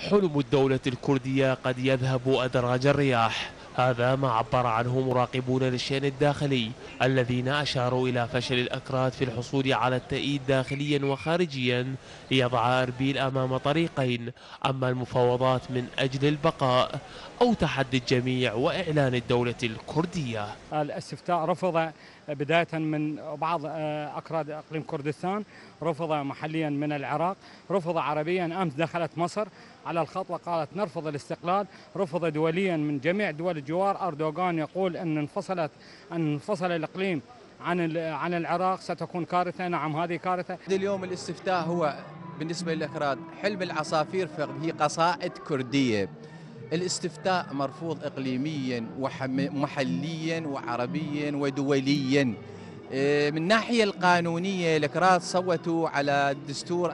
حلم الدولة الكردية قد يذهب أدراج الرياح، هذا ما عبر عنه مراقبون للشأن الداخلي الذين أشاروا إلى فشل الأكراد في الحصول على التأييد داخليا وخارجيا ليضع أربيل أمام طريقين: أما المفاوضات من أجل البقاء أو تحدي الجميع وإعلان الدولة الكردية. الاستفتاء رفض بداية من بعض أكراد إقليم كردستان، رفض محليا من العراق، رفض عربيا. أمس دخلت مصر على الخط وقالت نرفض الاستقلال، رفض دوليا من جميع دول الجوار. أردوغان يقول أن انفصل الإقليم عن العراق ستكون كارثة. نعم، هذه كارثة. اليوم الاستفتاء هو بالنسبة للأكراد حلم العصافير، فهي قصائد كردية. الاستفتاء مرفوض إقليميا ومحليا وعربيا ودوليا. من الناحية القانونية الأكراد صوتوا على دستور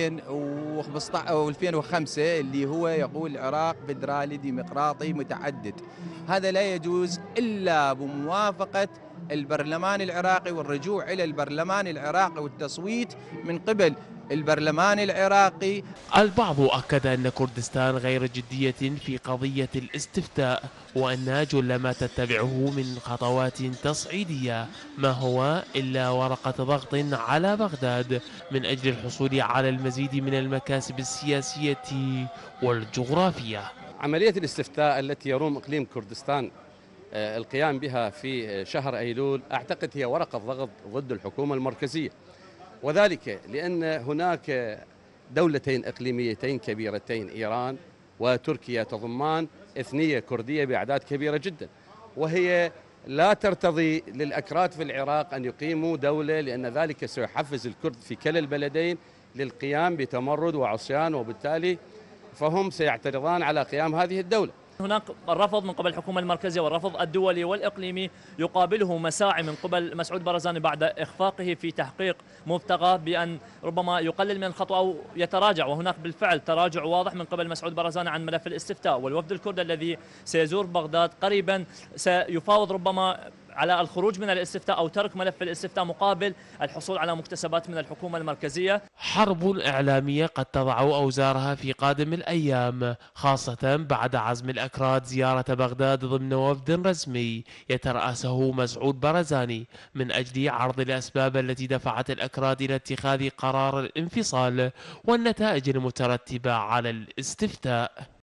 2015 أو 2005 اللي هو يقول العراق فيدرالي ديمقراطي متعدد. هذا لا يجوز إلا بموافقة البرلمان العراقي والرجوع إلى البرلمان العراقي والتصويت من قبل البرلمان العراقي. البعض أكد أن كردستان غير جدية في قضية الاستفتاء، وأن جل ما تتبعه من خطوات تصعيدية ما هو إلا ورقة ضغط على بغداد من أجل الحصول على المزيد من المكاسب السياسية والجغرافية. عملية الاستفتاء التي يروم إقليم كردستان القيام بها في شهر أيلول أعتقد هي ورقة ضغط ضد الحكومة المركزية، وذلك لأن هناك دولتين إقليميتين كبيرتين، إيران وتركيا، تضمان إثنية كردية بأعداد كبيرة جدا، وهي لا ترتضي للأكراد في العراق أن يقيموا دولة، لأن ذلك سيحفز الكرد في كلا البلدين للقيام بتمرد وعصيان، وبالتالي فهم سيعترضان على قيام هذه الدولة. هناك الرفض من قبل الحكومة المركزية والرفض الدولي والإقليمي، يقابله مساعي من قبل مسعود برزاني بعد إخفاقه في تحقيق مبتغاه بأن ربما يقلل من الخطوة أو يتراجع، وهناك بالفعل تراجع واضح من قبل مسعود برزاني عن ملف الاستفتاء. والوفد الكردي الذي سيزور بغداد قريبا سيفاوض ربما على الخروج من الاستفتاء أو ترك ملف الاستفتاء مقابل الحصول على مكتسبات من الحكومة المركزية. حرب إعلامية قد تضع أوزارها في قادم الأيام، خاصة بعد عزم الأكراد زيارة بغداد ضمن وفد رسمي يترأسه مسعود برزاني من أجل عرض الأسباب التي دفعت الأكراد إلى اتخاذ قرار الانفصال والنتائج المترتبة على الاستفتاء.